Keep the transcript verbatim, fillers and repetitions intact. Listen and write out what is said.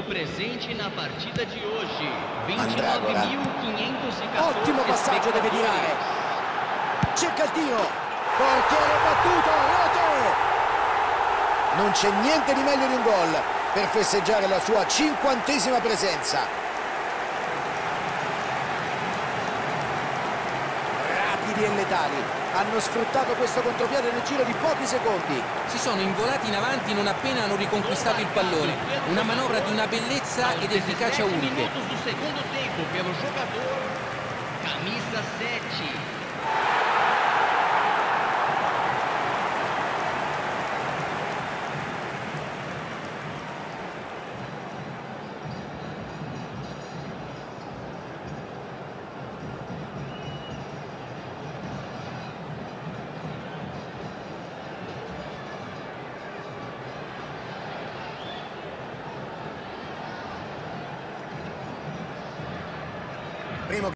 muito presente na partita de hoje. ventinove mil quinhentos e quattordici Ottimo passaggio, deve tirare. Cerca il tiro. Portiere battuto, rete. Non c'è niente di meglio di un gol per festeggiare la sua cinquantesima presenza. Rapidi e letali. Hanno sfruttato questo contropiede nel giro di pochi secondi. Si sono involati in avanti non appena hanno riconquistato il pallone. Una manovra di una bellezza ed efficacia uniche. minutos do segundo tempo pelo jogador camisa sete. Primo